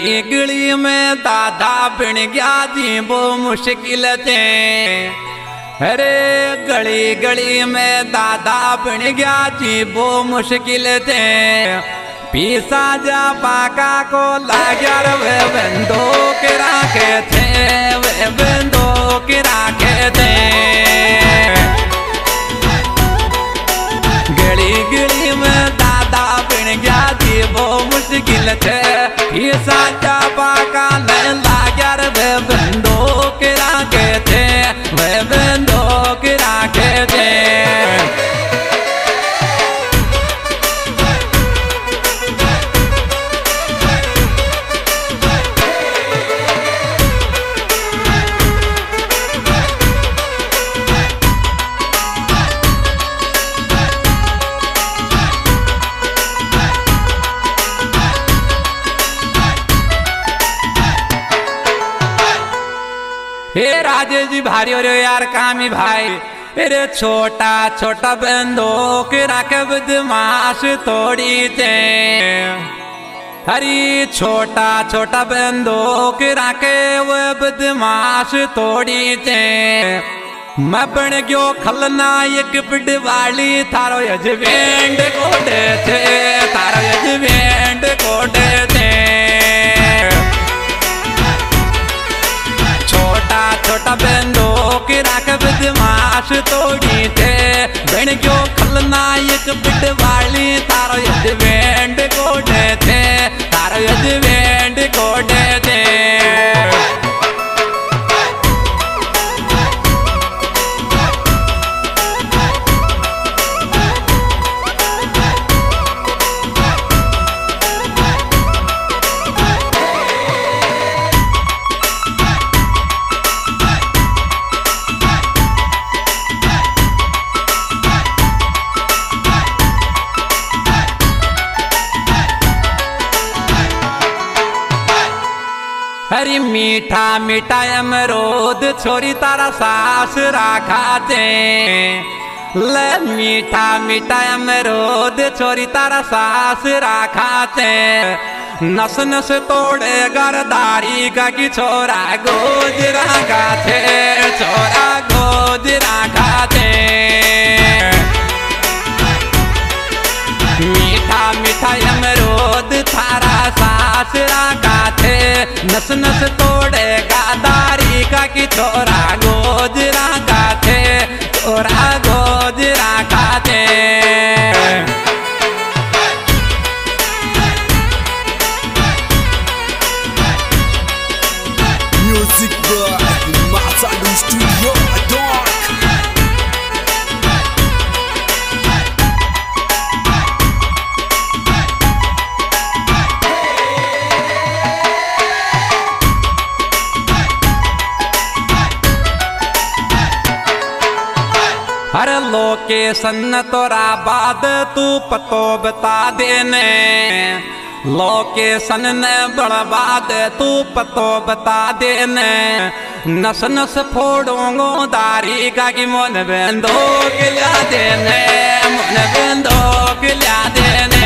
गली गली में दादा बन गया जी वो मुश्किल थे। अरे गली गली में दादा बन गया जी वो मुश्किल थे। पीसा जा पाका को लाग्या वे बंदो के राखे थे, वे बंदो के राखे थे। गली गली में दादा बन गया जी वो मुश्किल थे। पीसा जा पाका ने लाग्या वे बंदो के राखे थे, वे बंदो के राखे थे। हे राजेश जी भारी हो रहे यार कामी भाई। अरे छोटा छोटा बंदूक रख बदमाश तोड़ी थे। हरी छोटा छोटा बंदूक रखे वो बदमाश तोड़ी थे। मैं बन गयो खलनायक पिटवाली थारो यजवेंड कोडे थे, थारो यजवेंड कोडे थे। छोटा बंदूक रख बदमाश तोड़ी थे। बन गयो खलनायक पिटवाली थारो यजवेंड कोडे थे, थारो यजवेंड कोडे थे। हरी मीठा मीठा अमरूद छोरी तारा सास राखाते। ले मीठा मीठा अमरूद छोरी तारा सास राखाते। नस नस तोड़े गरदारी का की छोरा गोज राखाते, छोरा गोज राखाते। मीठा मीठा अमरूद थारा सास राखाते। नस नस तोड़े गादारी का की छोरा गोज राखाते, छोरा गोज राखाते। म्यूजिक बाय मासाडू स्टूडियो डॉक। हर लोकेशन तोरा बाद तू पतो बता देने। लोकेशन ने बर्बाद तू पतो बता देने। नस नस फोड़ूंगो दारी का की मन बंदो के ला देने, मन बंदो के ला देने।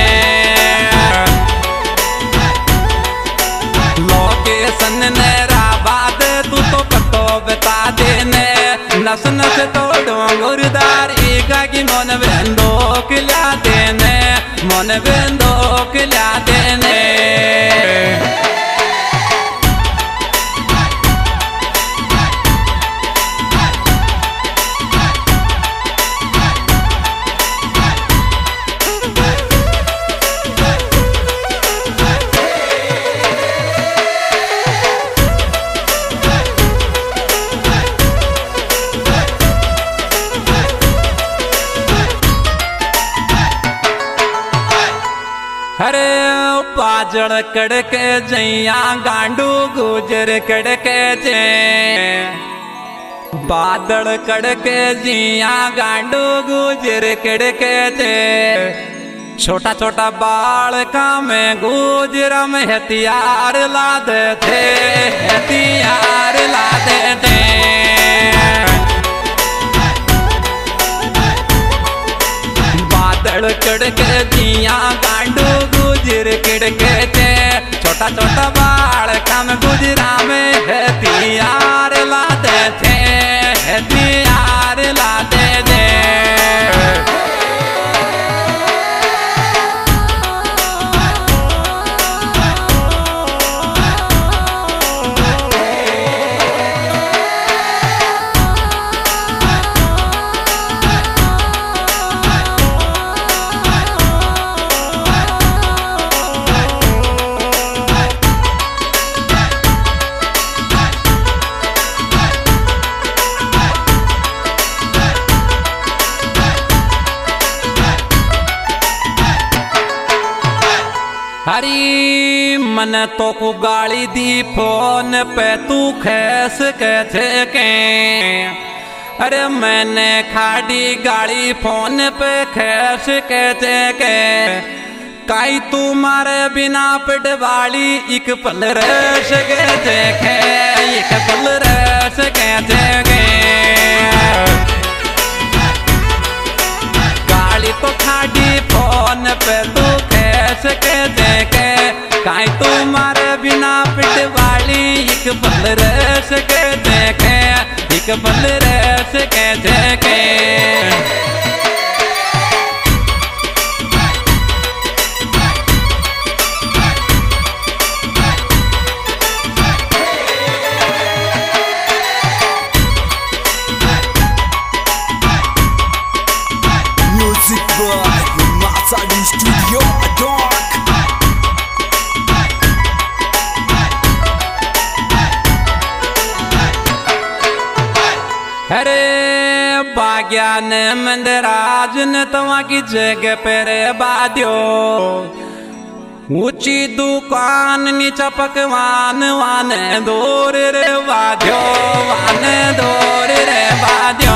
लोकेशन ने राबाद तू तो पतो बता देने। नस नस तोड़ूंगो दारी का की मन बंदो के ला देने, मन बंदो के ला देने। अरे बाजड़ कड़के जैया गांडू गुजर कड़के जे। बादल कड़के जिया गांडू गुजर कड़के जे। छोटा छोटा बाल का में गुजर में हथियार लादे थे, हथियार लादे थे। बादल कड़के जिया गांडू गुजर कड़के थे। छोटा छोटा बाल कम गुजरा में है तियार लाते थे, है तियार लाते थे। हरी मन तो को गाली दी फोन पे तू खैस कहते के, अरे मैंने खाड़ी गाली फोन पे खैस कहते के। काई तू मारे बिना पिट वाली एक पल रस कहते के, एक पल रस कहते के। गाली तो खाड़ी फोन पे तू कहते के, काई तू मारे बिना पिट वाली एक पल रस कहते के, एक पल रस कहते के। Music by Matsadi Studio Dark. अरे बाग्यान मंदराज न तवा की जगह पर बाद्यो, ऊंची दुकान नीचा पकवान वान दूर रे बाद्यो, वान दूर रे बाद्यो।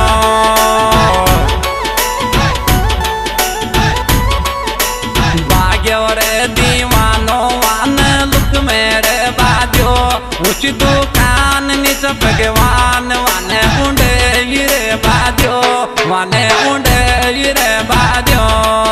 बाग्यो रे दीवानो वान लुक मेरे बाद्यो, ऊंची दुकान नीचा पकवान वान उंडे रे बाद्यो, वाने उंडे रे बाद्यो।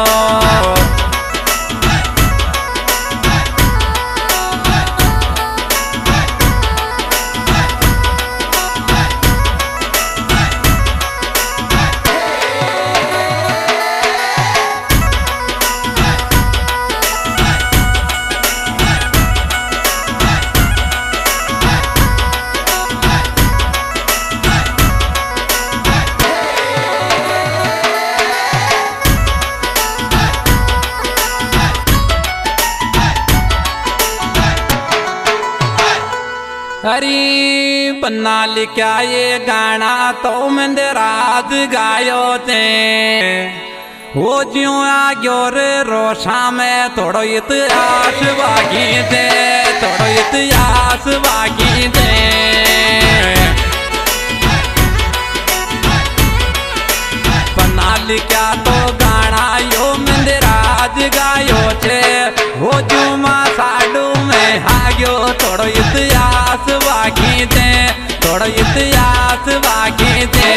हरी बन्ना लिखा ये गाना तो मैंने रात गायो थे, वो ज्यों आ गयो रे रोशा में थोड़ो इतिहास बाकी थे, थोड़ो इतिहास बाकी थे। बन्ना लिखा तो गाना यो मैंने रात गायो थे, वो जुमा साडू में आ गयो थोड़ो इतिहास बाकी थे, थोड़ो इतिहास बाकी थे।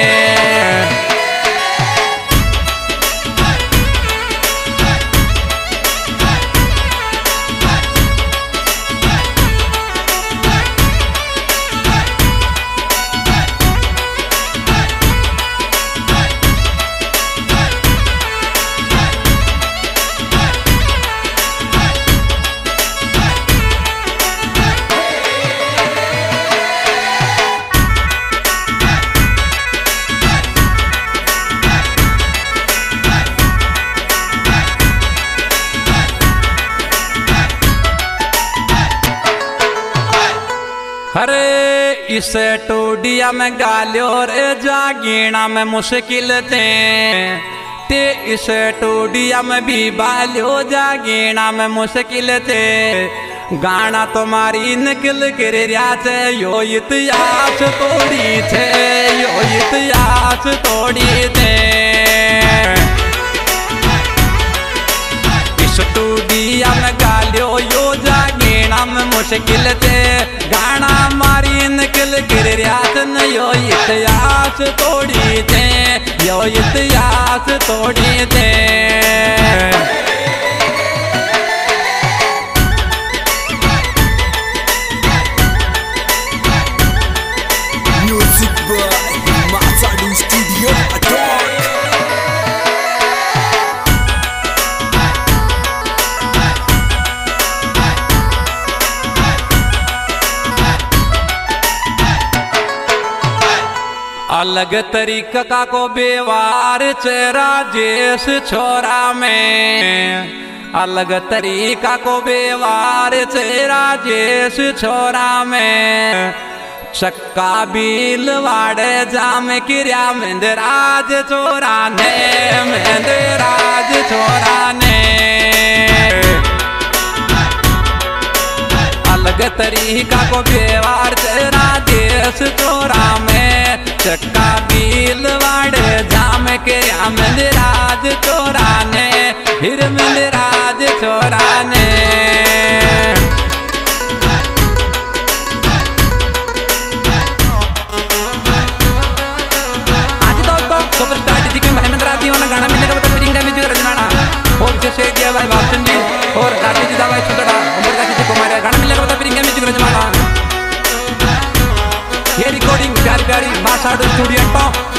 अरे इस टोडिया में गालियो रे जागीना में मुश्किल ते इस टोडिया में भी बालियो जागीना में मुश्किल थे। गाना तुम्हारी निकल गिर रिया थे, यो इतिहास तोड़ी थे, यो इतिहास तोड़ी थे। इस टोडिया में गालियो यो जागीना में मुश्किल थे, गाना मारी निकल गिर रिया थे, यो इतिहास तोड़ी थे, यो इतिहास तोड़ी थे। अलग तरीका को व्यवहार चेहरा जेस छोरा में, अलग तरीका को व्यवहार चेहरा जेस छोरा में। चक्का बिल वाड़े जाम किरिया मेंदराज छोरा ने, मेंदराज छोरा ने। अलग तरीका को व्यवहार चेहरा देश छोरा में। चक्का बिल वाड़े जाम के मेंदराज छोरा ने, फिर मेंदराज छोरा ने। गाना मिलने का मतलब फिटिंग म्यूजिक रचनाना और जैसे दिया भाई भाषण जी और राजी जी दावा छुटड़ा उम्र का जी कुमार गाना मिलने का मतलब फिटिंग म्यूजिक रचनाना। ये रिकॉर्डिंग प्यारी प्यारी मासाडू स्टूडियो